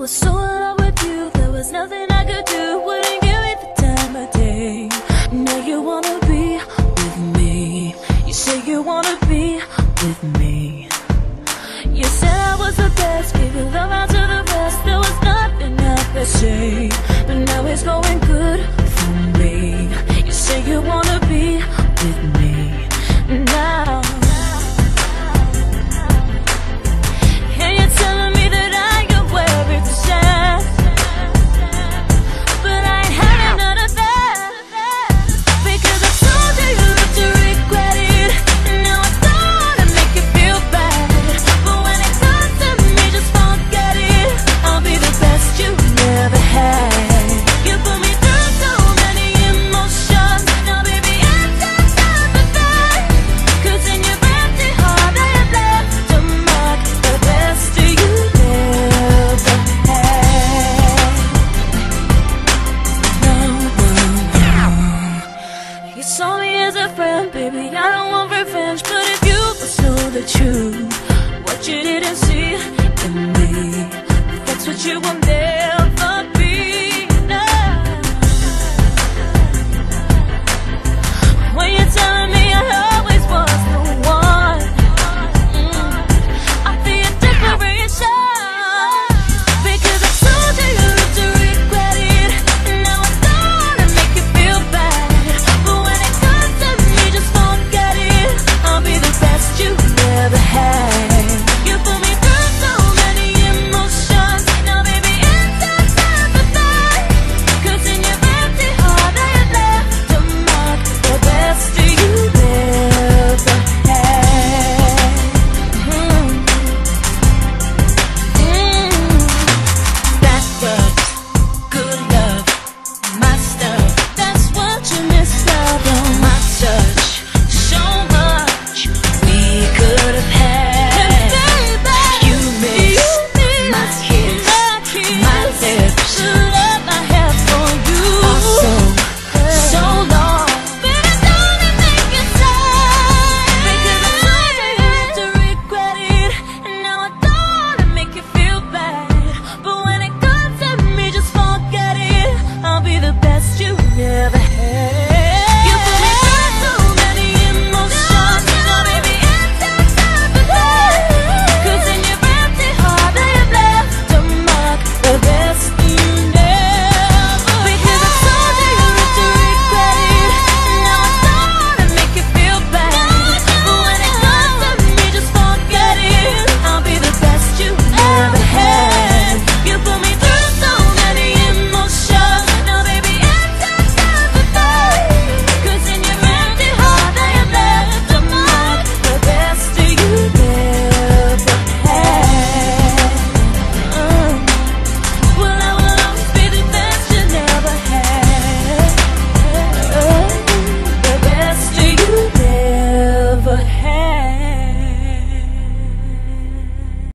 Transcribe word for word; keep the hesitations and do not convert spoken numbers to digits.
was so in love with you, there was nothing I could do. Wouldn't give it the time of day. Now you wanna be with me. You say you wanna be with me. You said I was the best, gave your love out to the rest. There was nothing I could say, but now it's going good for me. You say you wanna be with me now. And you're telling me that I am where it's at, but I ain't having none of that. Because I told you you have to regret it, and now I don't wanna make you feel bad. But when it comes to me, just forget it. I'll be the best you never had. You put me through so many emotions. Now baby, it's just time for that. Cause in your empty heart I have left a mark, the best you never had. No, no, no. You saw me as a friend, baby, I don't want revenge. But if you must know the truth,